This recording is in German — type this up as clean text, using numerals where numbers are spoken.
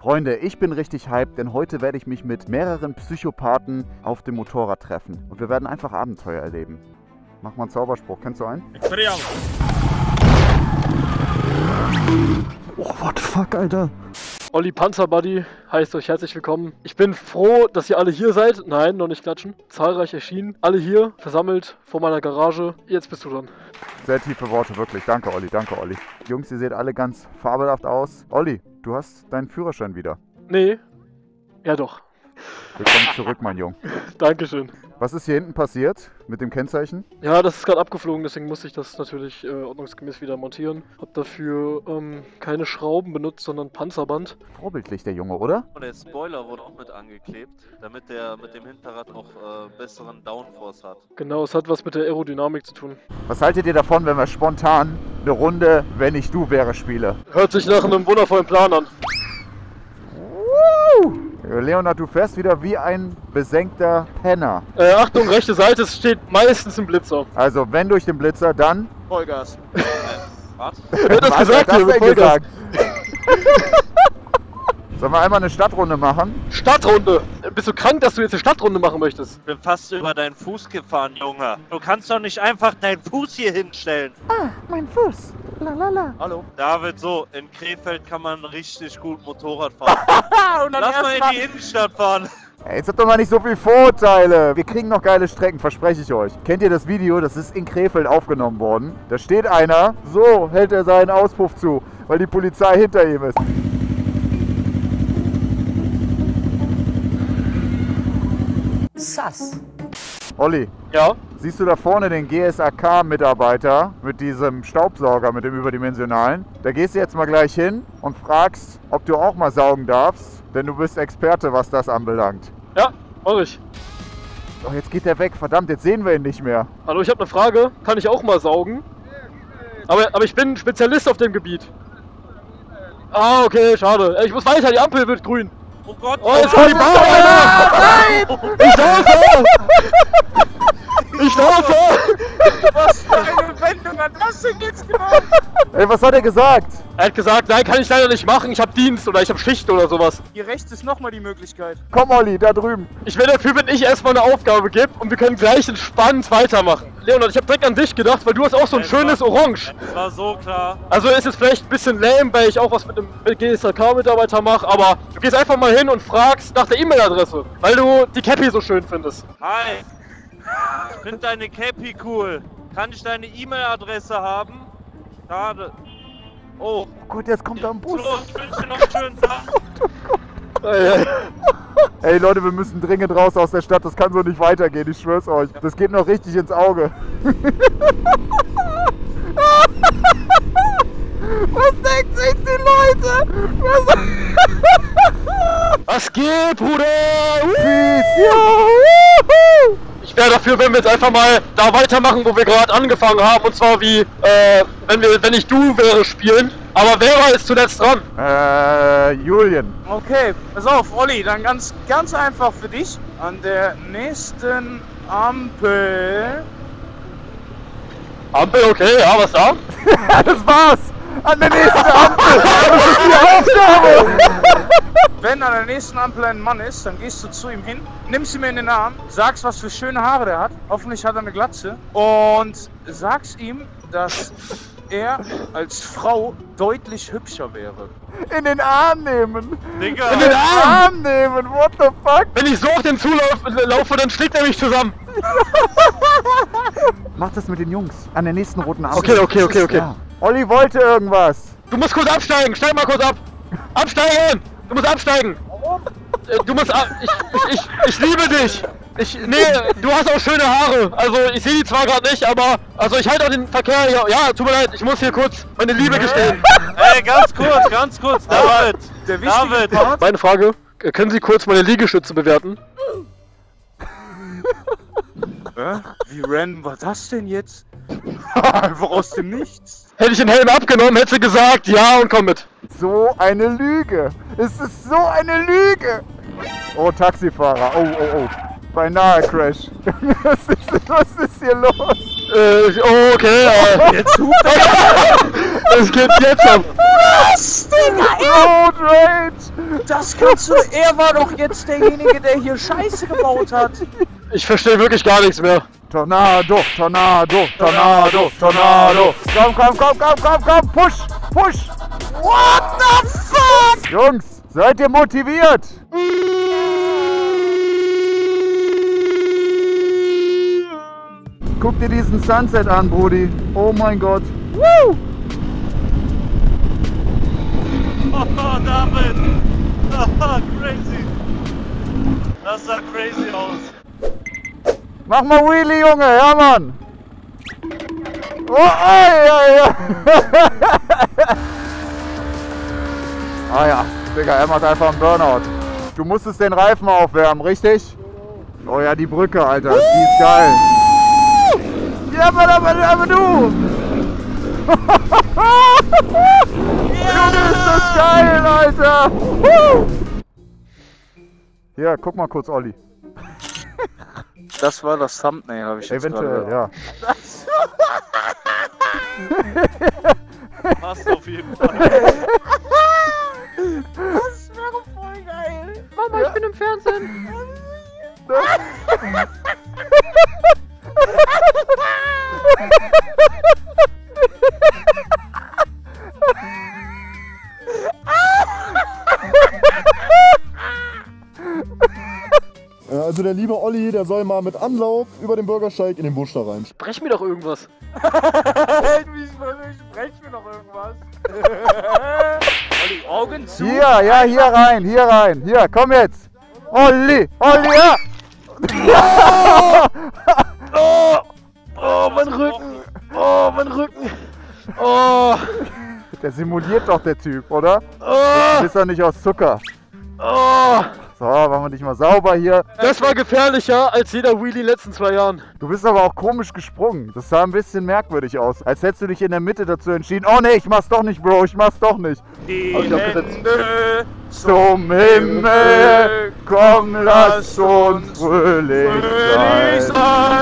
Freunde, ich bin richtig hyped, denn heute werde ich mich mit mehreren Psychopathen auf dem Motorrad treffen. Und wir werden einfach Abenteuer erleben. Mach mal einen Zauberspruch, kennst du einen? Oh, what the fuck, Alter? Olli Panzerbuddy heißt euch herzlich willkommen. Ich bin froh, dass ihr alle hier seid. Nein, noch nicht klatschen. Zahlreich erschienen. Alle hier, versammelt vor meiner Garage. Jetzt bist du dran. Sehr tiefe Worte, wirklich. Danke, Olli, danke, Olli. Jungs, ihr seht alle ganz fabelhaft aus. Olli, du hast deinen Führerschein wieder. Nee. Ja doch. Willkommen zurück, mein Junge. Dankeschön. Was ist hier hinten passiert mit dem Kennzeichen? Ja, das ist gerade abgeflogen, deswegen musste ich das natürlich ordnungsgemäß wieder montieren. Hab dafür keine Schrauben benutzt, sondern Panzerband. Vorbildlich, der Junge, oder? Und der Spoiler wurde auch mit angeklebt, damit der mit dem Hinterrad auch besseren Downforce hat. Genau, es hat was mit der Aerodynamik zu tun. Was haltet ihr davon, wenn wir spontan eine Runde Wenn ich du wäre spiele? Hört sich nach einem wundervollen Plan an. Leonard, du fährst wieder wie ein besenkter Penner. Achtung, rechte Seite, es steht meistens ein Blitzer. Also, wenn durch den Blitzer, dann... Vollgas. Was? Wer hat das Was gesagt? hat das denn Vollgas. gesagt? Sollen wir einmal eine Stadtrunde machen? Stadtrunde! Bist du krank, dass du jetzt eine Stadtrunde machen möchtest? Ich bin fast über deinen Fuß gefahren, Junge. Du kannst doch nicht einfach deinen Fuß hier hinstellen. Ah, mein Fuß. Lalala. Hallo? David, so, in Krefeld kann man richtig gut Motorrad fahren. Und dann Lass mal in die Innenstadt fahren. Ey, jetzt habt doch mal nicht so viel Vorurteile. Wir kriegen noch geile Strecken, verspreche ich euch. Kennt ihr das Video? Das ist in Krefeld aufgenommen worden. Da steht einer, so hält er seinen Auspuff zu, weil die Polizei hinter ihm ist. Sass. Olli, Ja? siehst du da vorne den GSAK-Mitarbeiter mit diesem Staubsauger, mit dem überdimensionalen? Da gehst du jetzt mal gleich hin und fragst, ob du auch mal saugen darfst, denn du bist Experte, was das anbelangt. Ja, mach ich. Oh, jetzt geht der weg, verdammt, jetzt sehen wir ihn nicht mehr. Hallo, ich habe eine Frage. Kann ich auch mal saugen? Aber ich bin Spezialist auf dem Gebiet. Ah, okay, schade. Ich muss weiter, die Ampel wird grün. Oh Gott, Oh, jetzt kommt die Bauern! Nein! Ich laufe! Ich laufe! was für eine Wendung hat das denn jetzt gemacht? Ey, was hat er gesagt? Er hat gesagt, nein, kann ich leider nicht machen. Ich habe Dienst oder ich habe Schicht oder sowas. Hier rechts ist nochmal die Möglichkeit. Komm, Olli, da drüben. Ich wäre dafür, wenn ich erstmal eine Aufgabe gebe und wir können gleich entspannt weitermachen. Leonard, ich habe direkt an dich gedacht, weil du hast auch so ein schönes Orange. Das war so klar. Also ist es vielleicht ein bisschen lame, weil ich auch was mit dem GSAK-Mitarbeiter mache, aber du gehst einfach mal hin und fragst nach der E-Mail-Adresse, weil du die Cappy so schön findest. Hi. Ich finde deine Cappy cool. Kann ich deine E-Mail-Adresse haben? Schade. Oh. Oh Gott, jetzt kommt da ein So, Bus. ich wünsche dir noch einen schönen Tag. Ey Leute, wir müssen dringend raus aus der Stadt, das kann so nicht weitergehen, ich schwör's euch. Das geht noch richtig ins Auge. Was denken sich die Leute? Was geht, Bruder? Peace, ja. Ich wäre dafür, wenn wir jetzt einfach mal da weitermachen, wo wir gerade angefangen haben, und zwar wie, wenn ich du wäre spielen. Aber wer war jetzt zuletzt dran? Julian. Okay, pass auf, Olli, dann ganz einfach für dich. An der nächsten Ampel. Ampel, okay, ja, was da? Das war's. An der nächsten Ampel. Das ist die Aufgabe. Wenn an der nächsten Ampel ein Mann ist, dann gehst du zu ihm hin, nimmst ihn in den Arm, sagst, was für schöne Haare der hat. Hoffentlich hat er eine Glatze. Und sagst ihm, dass er als Frau deutlich hübscher wäre. In den Arm nehmen. Digga. In den Arm nehmen. What the fuck? Wenn ich so auf den zulaufe, dann schlägt er mich zusammen. Mach das mit den Jungs. An der nächsten roten Ampel. Okay. Ja. Olli wollte irgendwas. Du musst kurz absteigen, steig mal kurz ab. Absteigen! Du musst absteigen. Du musst ab. Ich liebe dich. Nee, du hast auch schöne Haare. Also ich sehe die zwar gerade nicht, aber also ich halte auch den Verkehr hier. Ja, tut mir leid, ich muss hier kurz meine Liebe gestehen. Ey, ganz kurz, David. Der wichtige David. Part. Meine Frage, können Sie kurz meine Liegestütze bewerten? Wie random war das denn jetzt? Einfach aus dem Nichts. Hätte ich den Helm abgenommen, hätte sie gesagt, ja und komm mit. So eine Lüge. Es ist so eine Lüge. Oh, Taxifahrer. Oh. Beinahe Crash. Was ist hier los? Okay. Jetzt hupt er. Es geht jetzt ab! Was, Digga? Road Rage! Das kannst du. Er war doch jetzt derjenige, der hier Scheiße gebaut hat. Ich verstehe wirklich gar nichts mehr. Tornado, Tornado, Tornado, Tornado! Komm, komm, komm, komm, komm, komm! Push! Push! What the fuck? Jungs, seid ihr motiviert? Guck dir diesen Sunset an, Brudi. Oh mein Gott. Woo! Oh, David! Oh, crazy! Das sah crazy aus. Mach mal Wheelie, Junge, ja Mann! Oh, ey, ey, ey. Ah ja, Digga, er macht einfach einen Burnout. Du musstest den Reifen aufwärmen, richtig? Oh ja, die Brücke, Alter, die ist geil. Ja, aber du! Junge, ist das geil, Alter! Hier, guck mal kurz, Olli. Das war das Thumbnail, habe ich jetzt Eventuell, ja. Passt auf jeden Fall. Das wäre voll geil. Mama, ich bin im Fernsehen. Also der liebe Olli, der soll mal mit Anlauf über den Bürgersteig in den Busch da rein. Brech mir doch irgendwas. Sprech mir noch irgendwas. Olli, Augen zu. Hier, ja, hier rein, hier rein. Hier, komm jetzt. Olli, Olli, ja! Oh, mein Rücken. Oh, mein Rücken. Oh. Der simuliert doch, der Typ, oder? Oh. Du bist doch nicht aus Zucker. Oh. So, machen wir dich mal sauber hier. Das war gefährlicher als jeder Wheelie in den letzten 2 Jahren. Du bist aber auch komisch gesprungen. Das sah ein bisschen merkwürdig aus. Als hättest du dich in der Mitte dazu entschieden. Oh ne, ich mach's doch nicht, Bro, ich mach's doch nicht. Die ich hab Hände Zum Himmel, komm, lass uns fröhlich sein.